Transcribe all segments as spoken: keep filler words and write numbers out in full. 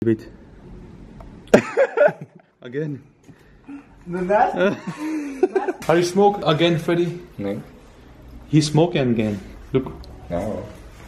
Wait. Again. Uh. Are you smoke again, Freddy? No. He's smoking again. Look. No.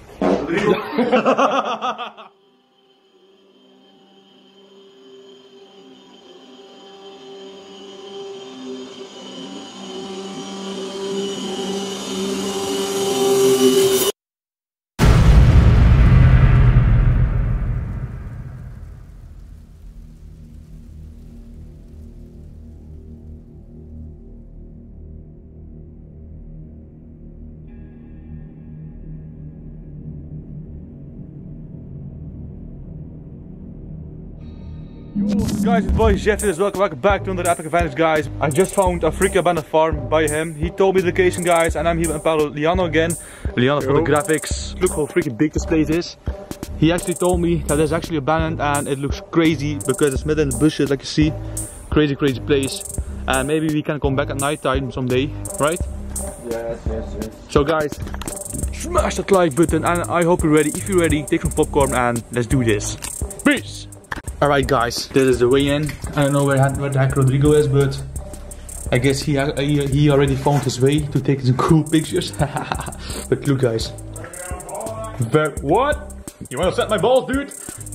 Yo guys, it's boy Jeff here, welcome, welcome back to another epic advantage, guys. I just found a freaking abandoned farm by him. He told me the location, guys, and I'm here with Pablo Liano again. Liano for the graphics. Look how freaking big this place is. He actually told me that it's actually abandoned and it looks crazy because it's mid in the bushes, like you see. Crazy, crazy place. And maybe we can come back at night time someday, right? Yes, yes, yes. So guys, smash that like button and I hope you're ready. If you're ready, take some popcorn and let's do this. Peace! Alright guys, this is the way in. I don't know where, where the heck Rodrigo is, but I guess he, he, he already found his way to take some cool pictures. But look guys. Ver what? You wanna set my balls, dude?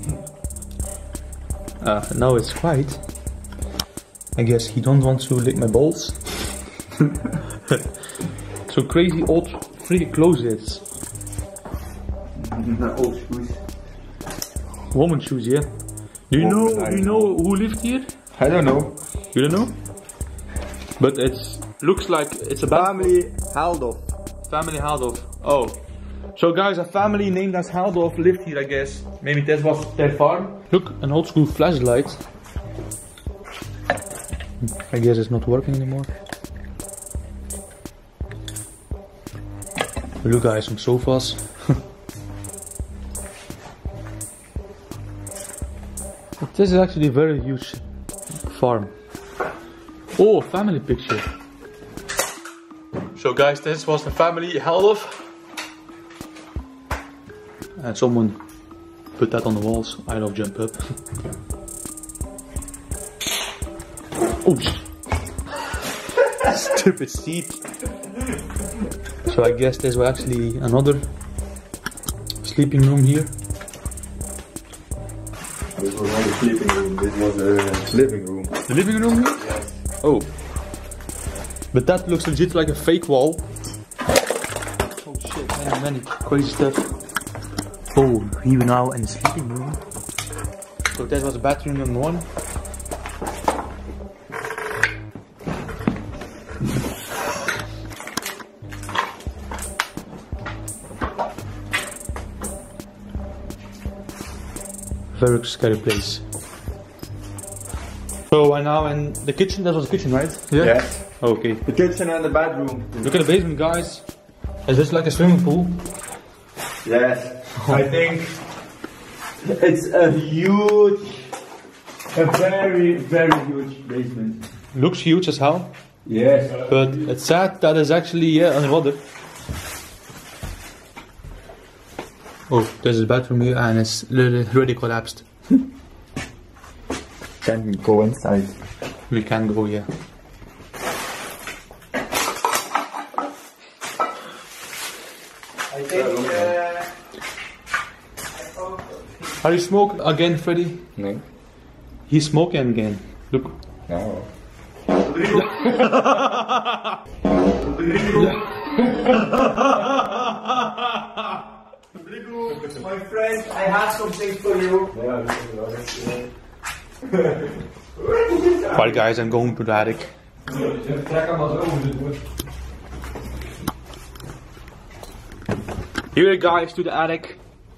Uh, now it's quiet. I guess he don't want to lick my balls. So crazy old freaking clothes it's. Old shoes. Woman shoes, yeah. Do you know? Woman, Do you know who lived here? I don't know. You don't know? But it's looks like it's a Family Haldorf. family Haldorf. Oh, so guys, a family named as Haldorf lived here, I guess. Maybe that was their farm. Look, an old school flashlight. I guess it's not working anymore. Look guys, some sofas. This is actually a very huge farm. Oh, family picture. So guys, this was the family Haldorf. And someone put that on the walls. I love jump up. Oh shit. Stupid seat. So I guess there's actually another sleeping room here. This was not a sleeping room, this was a living room. The living room here? Yes. Oh. But that looks legit like a fake wall. Oh shit, many, many crazy stuff. Oh, here we now in the sleeping room. So that was bathroom number one. Very scary place. So we're now in the kitchen. That was the kitchen, right? Yeah. Yes. Okay. The kitchen and the bedroom. Look at the basement, guys. Is this like a swimming pool? Yes. I think it's a huge, a very, very huge basement. Looks huge as hell. Yes. But it's sad that it's actually yeah, underwater. Oh, there's a bathroom here and it's literally really collapsed. Can we go inside? We can go, yeah. I think uh, Are you smoking again, Freddy? No. He's smoking again. Look. No. my friend, I have something for you. Alright guys, I'm going to the attic. Here guys, to the attic.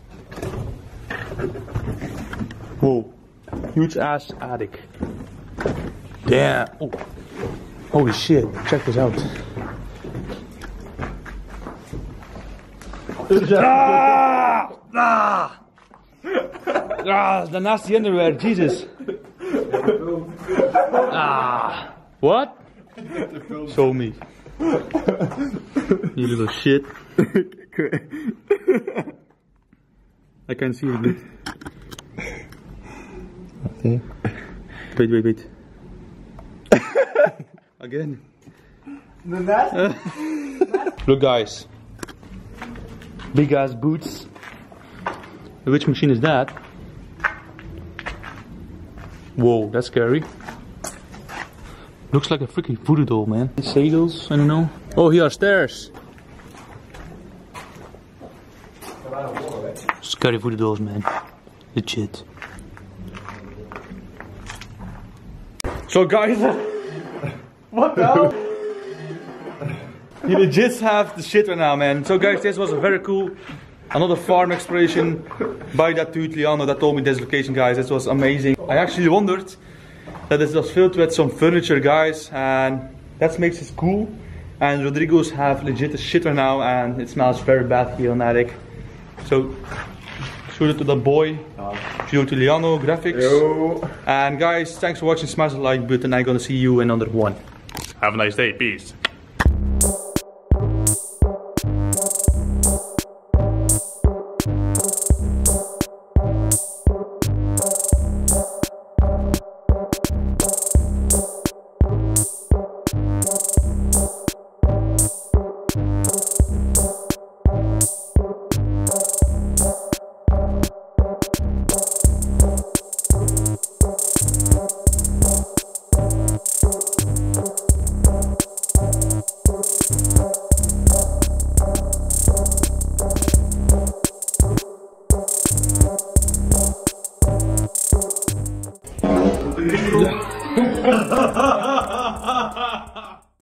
Whoa, huge ass attic. Damn. Oh. Holy shit, check this out. Ah! Ah! Ah, the nasty underwear, Jesus. Ah. What? Show me. You little shit. I can see it. Okay. Wait, wait, wait. Again. The net? Look guys. Big ass boots. Which machine is that? Whoa, that's scary. Looks like a freaking voodoo doll, man. Saddles, I don't know. Oh, here are stairs. Scary voodoo dolls, man. Legit. So guys, what the hell? You legit have the shit right now, man. So guys, this was a very cool, another farm exploration by that dude Liano that told me this location, guys. This was amazing. I actually wondered that this was filled with some furniture, guys, and that makes it cool. And Rodrigo's have legit the shit right now, and it smells very bad here on attic. So show it to the boy, show it to Liano Graphics. Yo. And guys, thanks for watching. Smash the like button. I'm gonna see you in another one. Have a nice day. Peace.